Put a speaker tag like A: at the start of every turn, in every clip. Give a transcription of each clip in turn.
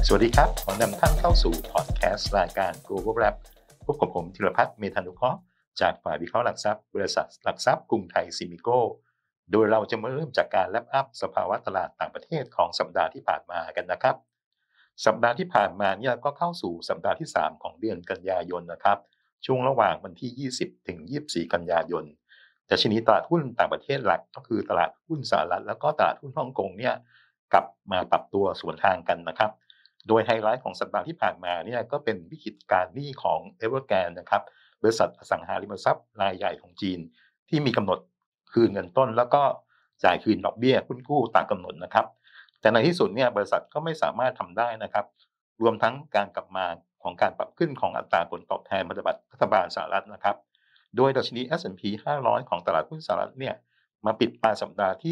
A: สวัสดีครับขอนำท่านเข้าสู่พอดแคสต์รายการ Global Wrap พบกับผมธีรพัฒน์เมธานุเคราะห์จากฝ่ายวิเคราะห์หลักทรัพย์บริษัทหลักทรัพย์กรุงไทยซิมิโกโดยเราจะมาเริ่มจากการแลปอัพสภาวะตลาดต่างประเทศของสัปดาห์ที่ผ่านมากันนะครับสัปดาห์ที่ผ่านมาเนี่ยก็เข้าสู่สัปดาห์ที่3ของเดือนกันยายนนะครับช่วงระหว่างวันที่20ถึง24กันยายนดัชนีตลาดหุ้นต่างประเทศหลักก็คือตลาดหุ้นสหรัฐแล้วก็ตลาดหุ้นฮ่องกงเนี่ยกลับมาปรับตัวสวนทางกันนะครับโดยไฮไลท์ของสัปดาห์ที่ผ่านมาเนี่ยก็เป็นวิกฤตการหนี้ของ Evergrande นะครับบริษัทอสังหาริมทรัพย์รายใหญ่ของจีนที่มีกำหนดคืนเงินต้นแล้วก็จ่ายคืนดอกเบี้ยหุ้นกู้ตามกำหนดนะครับแต่ในที่สุดเนี่ยบริษัทก็ไม่สามารถทำได้นะครับรวมทั้งการกลับมาของการปรับขึ้นของอัตราผลตอบแทนพันธบัตรรัฐบาลสหรัฐนะครับโดยดัชนี S&P 500ของตลาดหุ้นสหรัฐเนี่ยมาปิดปลายสัปดาห์ที่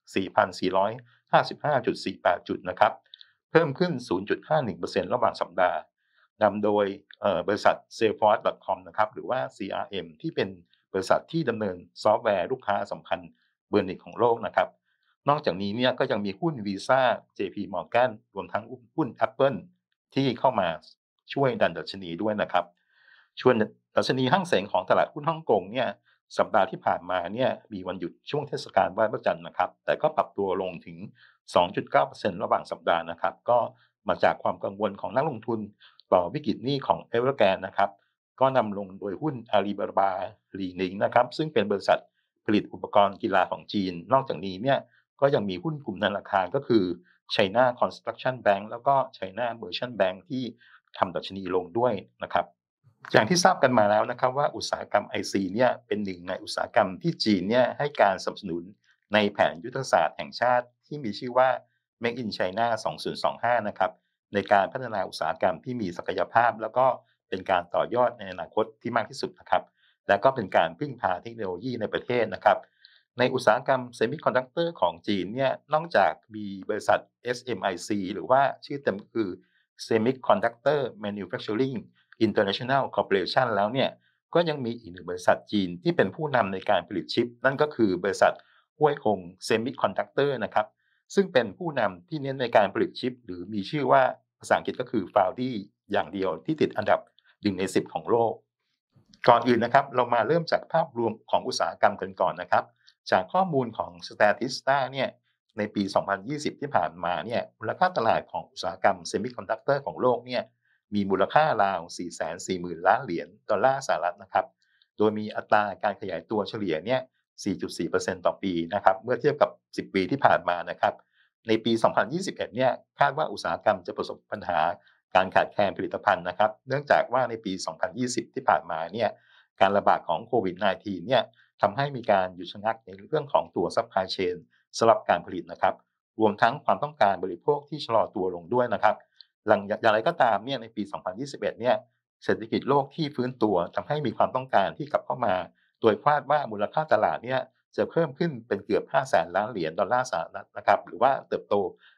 A: 4,455.48 จุดนะครับเพิ่มขึ้น 0.51% ระหว่างสัปดาห์นำโดยบริษัท Salesforce.com นะครับหรือว่า CRM ที่เป็นบริษัทที่ดำเนินซอฟต์แวร์ลูกค้าสำคัญเบอร์หนึ่งของโลกนะครับนอกจากนี้เนี่ยก็ยังมีหุ้น Visa JP Morgan รวมทั้งหุ้น Apple ที่เข้ามาช่วยดันดัชนีด้วยนะครับชวนดัชนีห้างเส็งของตลาดหุ้นฮ่องกงเนี่ยสัปดาห์ที่ผ่านมาเนี่ยมีวันหยุดช่วงเทศกาลไหว้พระจันทร์นะครับแต่ก็ปรับตัวลงถึง 2.9% ระหว่างสัปดาห์นะครับก็มาจากความกังวลของนักลงทุนต่อวิกฤตหนี้ของ Evergrande นะครับก็นำลงโดยหุ้น Alibaba ลีนิงนะครับซึ่งเป็นบริษัทผลิตอุปกรณ์กีฬาของจีนนอกจากนี้เนี่ยก็ยังมีหุ้นกลุ่มธนาคารก็คือ China Construction Bank แล้วก็ China Merchant Bank ที่ทำดัชนีลงด้วยนะครับอย่างที่ทราบกันมาแล้วนะครับว่าอุตสาหกรรม IC เนี่ยเป็นหนึ่งในอุตสาหกรรมที่จีนเนี่ยให้การสนับสนุนในแผนยุทธศาสตร์แห่งชาติที่มีชื่อว่า Make in China 2025 นะครับในการพัฒนาอุตสาหกรรมที่มีศักยภาพแล้วก็เป็นการต่อยอดในอนาคตที่มากที่สุดนะครับและก็เป็นการพึ่งพาเทคโนโลยีในประเทศนะครับในอุตสาหกรรมเซมิคอนดักเตอร์ของจีนเนี่ยนอกจากมีบริษัท SMIC หรือว่าชื่อเต็มคือ Semiconductor Manufacturing International Corporation แล้วเนี่ยก็ยังมีอีกหนึ่งบริษัทจีนที่เป็นผู้นำในการผลิตชิปนั่นก็คือบริษัทห้วยคงเซมิคอนดักเตอร์นะครับซึ่งเป็นผู้นำที่เน้นในการผลิตชิปหรือมีชื่อว่าภาษาอังกฤษก็คือ Foundry อย่างเดียวที่ติดอันดับ1ใน10ของโลกก่อนอื่นนะครับเรามาเริ่มจากภาพรวมของอุตสาหกรรมกันก่อนนะครับจากข้อมูลของ Statista เนี่ยในปี 2020 ที่ผ่านมาเนี่ยมูลค่าตลาดของอุตสาหกรรมเซมิคอนดักเตอร์ของโลกเนี่ยมีมูลค่าราว 440,000 ล้านเหรียญดอลลาร์สหรัฐนะครับโดยมีอัตราการขยายตัวเฉลี่ยเนี่ย 4.4% ต่อปีนะครับเมื่อเทียบกับ 10 ปีที่ผ่านมานะครับในปี 2021 เนี่ยคาดว่าอุตสาหกรรมจะประสบปัญหาการขาดแคลนผลิตภัณฑ์นะครับเนื่องจากว่าในปี 2020 ที่ผ่านมาเนี่ยการระบาดของโควิด -19 เนี่ยทำให้มีการหยุดชะงักในเรื่องของตัว supply chain สำหรับการผลิตนะครับรวมทั้งความต้องการบริโภคที่ชะลอตัวลงด้วยนะครับอย่างไรก็ตามเนี่ยในปี 2021 เนี่ยเศรษฐกิจโลกที่ฟื้นตัวทำให้มีความต้องการที่กลับเข้ามาโดยคาดว่ามูลค่าตลาดเนี่ยจะเพิ่มขึ้นเป็นเกือบ 500,000 ล้านเหรียญดอลลาร์สหรัฐนะครับหรือว่าเติบโต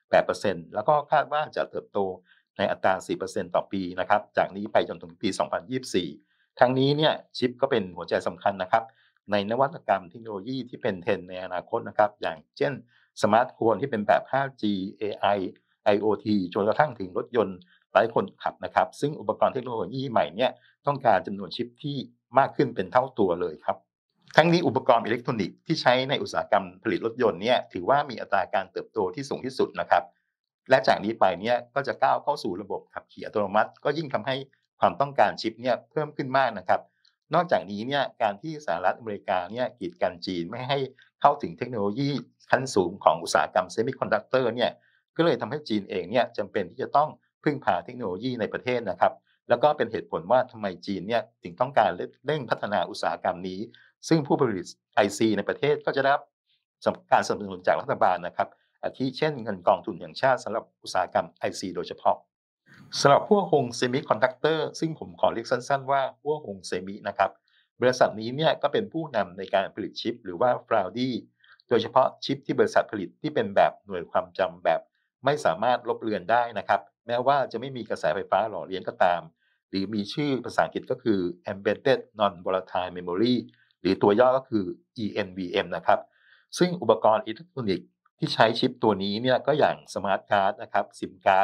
A: 8% แล้วก็คาดว่าจะเติบโตในอัตรา 4% ต่อปีนะครับจากนี้ไปจนถึงปี 2024 ทั้งนี้เนี่ยชิปก็เป็นหัวใจสำคัญนะครับในนวัตกรรมเทคโนโลยีที่เป็นเทรนด์ในอนาคตนะครับอย่างเช่นสมาร์ทโฟนที่เป็นแบบ 5G AI IoT จนกระทั่งถึงรถยนต์ไร้คนขับนะครับซึ่งอุปกรณ์เทคโนโลยีใหม่เนี่ยต้องการจำนวนชิปที่มากขึ้นเป็นเท่าตัวเลยครับทั้งนี้อุปกรณ์อิเล็กทรอนิกส์ที่ใช้ในอุตสาหกรรมผลิตรถยนต์เนี่ยถือว่ามีอัตราการเติบโตที่สูงที่สุดนะครับและจากนี้ไปเนี่ยก็จะก้าวเข้าสู่ระบบขับขี่อัตโนมัติก็ยิ่งทำให้ความต้องการชิปเนี่ยเพิ่มขึ้นมากนะครับนอกจากนี้เนี่ยการที่สหรัฐอเมริกาเนี่ยกีดกันจีนไม่ให้เข้าถึงเทคโนโลยีขั้นสูงของอุตสาหกรรมเซมิคอนดักเตอร์เนี่ยก็เลยทำให้จีนเองเนี่ยจำเป็นที่จะต้องพึ่งพาเทคโนโลยีในประเทศนะครับแล้วก็เป็นเหตุผลว่าทำไมจีนเนี่ยถึงต้องการเร่งพัฒนาอุตสาหกรรมนี้ซึ่งผู้ผลิต IC ในประเทศก็จะได้รับการสนับสนุนจากรัฐบาลนะครับอาทิเช่นเงินกองทุนแห่งชาติสำหรับอุตสาหกรรม IC โดยเฉพาะสำหรับหัวหงเซมิคอนดักเตอร์ซึ่งผมขอเรียกสั้นๆว่าหัวหงเซมินะครับบริษัทนี้เนี่ยก็เป็นผู้นำในการผลิตชิปหรือว่า Foundry โดยเฉพาะชิปที่บริษัทผลิตที่เป็นแบบหน่วยความจำแบบไม่สามารถลบเลือนได้นะครับแม้ว่าจะไม่มีกระแสไฟฟ้าหล่อเลี้ยงก็ตามหรือมีชื่อภาษาอังกฤษก็คือ Embedded Non-Volatile Memory หรือตัวย่อก็คือ ENVM นะครับซึ่งอุปกรณ์อิเล็กทรอนิกส์ที่ใช้ชิปตัวนี้เนี่ยก็อย่างสมาร์ทการ์ดนะครับซิมการ์ด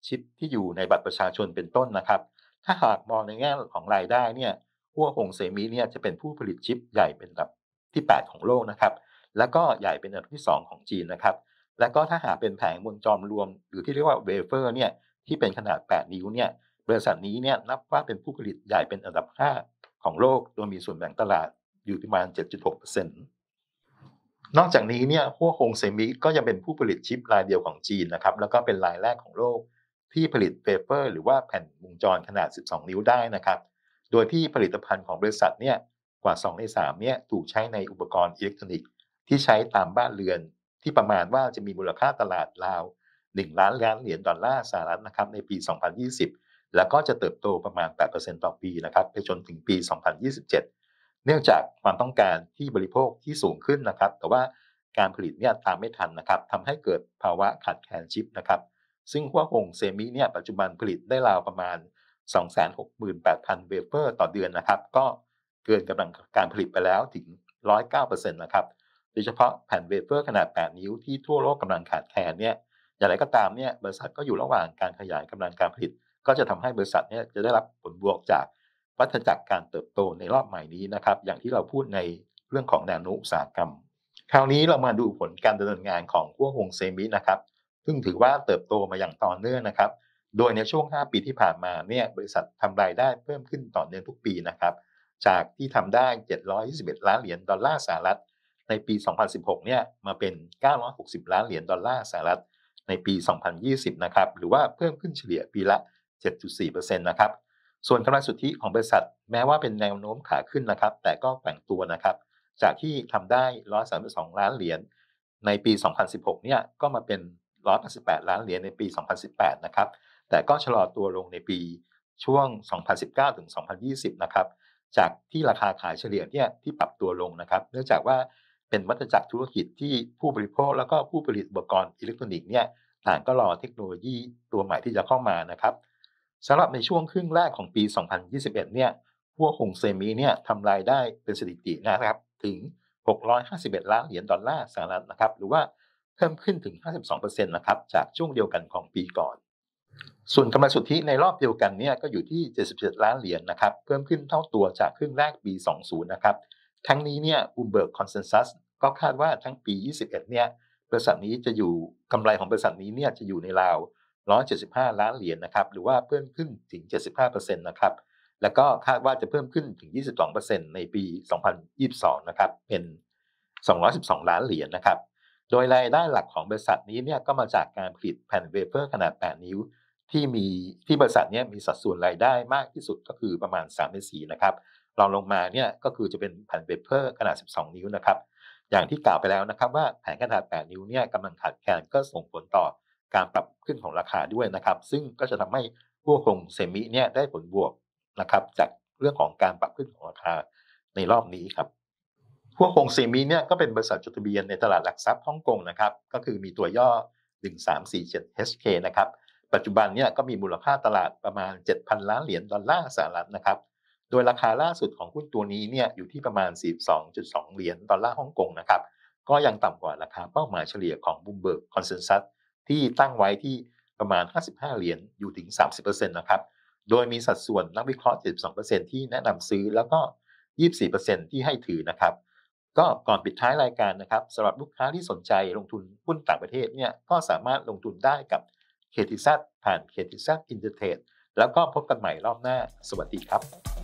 A: ชิปที่อยู่ในบัตรประชาชนเป็นต้นนะครับถ้าหากมองในแง่ของรายได้เนี่ยหัวหงเซมิเนี่ยจะเป็นผู้ผลิตชิปใหญ่เป็นอันดับที่8ของโลกนะครับแล้วก็ใหญ่เป็นอันดับที่2ของจีนนะครับแล้วก็ถ้าหากเป็นแผงวงจรรวมหรือที่เรียกว่าเวเฟอร์เนี่ยที่เป็นขนาด8นิ้วเนี่ยบริษัทนี้เนี่ยนับว่าเป็นผู้ผลิตใหญ่เป็นอันดับ5ของโลกโดยมีส่วนแบ่งตลาดอยู่ประมาณ 7.6%นอกจากนี้เนี่ยหัวหงเซมิก็ยังเป็นผู้ผลิตชิปรายเดียวของจีนนะครับแล้วก็เป็นรายแรกของโลกที่ผลิตเวเฟอร์หรือว่าแผ่นวงจรขนาด12นิ้วได้นะครับโดยที่ผลิตภัณฑ์ของบริษัทเนี่ยกว่า2ใน3เนี่ยถูกใช้ในอุปกรณ์อิเล็กทรอนิกส์ที่ใช้ตามบ้านเรือนที่ประมาณว่าจะมีมูลค่าตลาดราว1ล้านล้านเหรียญดอลลาร์สหรัฐนะครับในปี 2020 แล้วก็จะเติบโตประมาณ 8% ต่อปีนะครับไปจนถึงปี 2027 เนื่องจากความต้องการที่บริโภคที่สูงขึ้นนะครับแต่ว่าการผลิตเนี่ยตามไม่ทันนะครับทำให้เกิดภาวะขาดแคลนชิปนะครับซึ่งหัวหงเซมิเนี่ยปัจจุบันผลิตได้ราวประมาณ 268,000 เวเฟอร์ต่อเดือนนะครับก็เกินกำลังการผลิตไปแล้วถึง 109% นะครับโดยเฉพาะแผ่นเวเฟอร์ขนาด 8 นิ้วที่ทั่วโลกกำลังขาดแคลนเนี่ยอย่างไรก็ตามเนี่ยบริษัทก็อยู่ระหว่างการขยายกำลังการผลิตก็จะทำให้บริษัทเนี่ยจะได้รับผลบวกจากวัฏจักรการเติบโตในรอบใหม่นี้นะครับอย่างที่เราพูดในเรื่องของแนวโน้มอุตสาหกรรมคราวนี้เรามาดูผลการดำเนินงานของหัวหงเซมินะครับซึ่งถือว่าเติบโตมาอย่างต่อเนื่องนะครับโดยในช่วง5ปีที่ผ่านมาเนี่ยบริษัททำรายได้เพิ่มขึ้นต่อเนื่องทุกปีนะครับจากที่ทำได้721ล้านเหรียญดอลลาร์สหรัฐในปี 2016 เนี่ยมาเป็น960ล้านเหรียญดอลลาร์สหรัฐในปี 2020 นะครับหรือว่าเพิ่มขึ้นเฉลี่ยปีละ 7.4% นะครับส่วนกำไรสุทธิของบริษัทแม้ว่าเป็นแนวโน้มขาขึ้นนะครับแต่ก็แกว่งตัวนะครับจากที่ทำได้132ล้านเหรียญในปี 2016 เนี่ยก็มาเป็น188ล้านเหรียญในปี 2018 นะครับแต่ก็ชะลอตัวลงในปีช่วง 2019 ถึง 2020 นะครับจากที่ราคาขายเฉลี่ยเนี่ยที่ปรับตัวลงนะครับเนื่องจากว่าเป็นวัฏจักรธุรกิจที่ผู้บริโภคแล้วก็ผู้ผลิตอุปกรณ์อิเล็กทรอนิกส์เนี่ยต่างก็รอเทคโนโลยีตัวใหม่ที่จะเข้ามานะครับสำหรับในช่วงครึ่งแรกของปี 2021 เนี่ยพวกหงเซมิเนี่ยทำรายได้เป็นสถิตินะครับถึง651ล้านเหรียญดอลลาร์สหรัฐนะครับหรือว่าเพิ่มขึ้นถึง 52% นะครับจากช่วงเดียวกันของปีก่อนส่วนกำไรสุทธิในรอบเดียวกันเนี่ยก็อยู่ที่77ล้านเหรียญนะครับเพิ่มขึ้นเท่าตัวจากครึ่งแรกปี 20 นะครับทั้งนี้เนี่ย Bloomberg Consensus ก็คาดว่าทั้งปี 21 เนี่ยบริษัทนี้จะอยู่กำไรของบริษัทนี้เนี่ยจะอยู่ในราว175ล้านเหรียญนะครับหรือว่าเพิ่มขึ้นถึง 75% นะครับแล้วก็คาดว่าจะเพิ่มขึ้นถึง 22% ในปี 2022 นะครับเป็น212ล้านเหรียญนะครับโดยรายได้หลักของบริษัทนี้เนี่ยก็มาจากการผลิตแผ่นเวเฟอร์ขนาด 8 นิ้วที่บริษัทนี้มีสัดส่วนรายได้มากที่สุดก็คือประมาณ3ใน4นะครับรองลงมาเนี่ยก็คือจะเป็นแผ่นเวเฟอร์ขนาด 12 นิ้วนะครับอย่างที่กล่าวไปแล้วนะครับว่าแผงขนาด 8 นิ้วเนี่ยกำลังขาดแคลนก็ส่งผลต่อการปรับขึ้นของราคาด้วยนะครับซึ่งก็จะทำให้พวกโครงเซมิเนี่ยได้ผลบวกนะครับจากเรื่องของการปรับขึ้นของราคาในรอบนี้ครับพวกโครงเซมิเนี่ยก็เป็นบริษัทจดทะเบียนในตลาดหลักทรัพย์ฮ่องกงนะครับก็คือมีตัวย่อ 1347HK นะครับปัจจุบันเนี่ยก็มีมูลค่าตลาดประมาณ 7,000 ล้านเหรียญดอลลาร์สหรัฐนะครับโดยราคาล่าสุดของหุ้นตัวนี้เนี่ยอยู่ที่ประมาณ 42.2 เหรียญดอลลาร์ฮ่องกงนะครับก็ยังต่ำกว่าราคาเป้าหมายเฉลี่ยของ Bloomberg Consensus ที่ตั้งไว้ที่ประมาณ 55 เหรียญอยู่ถึง 30% นะครับโดยมีสัดส่วนนักวิเคราะห์ 72% ที่แนะนำซื้อแล้วก็ 24% ที่ให้ถือนะครับก็ก่อนปิดท้ายรายการนะครับสำหรับลูกค้าที่สนใจลงทุนหุ้นต่างประเทศเนี่ยก็สามารถลงทุนได้กับ KTZ ผ่าน KTZ Intertrade แล้วก็พบกันใหม่รอบหน้าสวัสดีครับ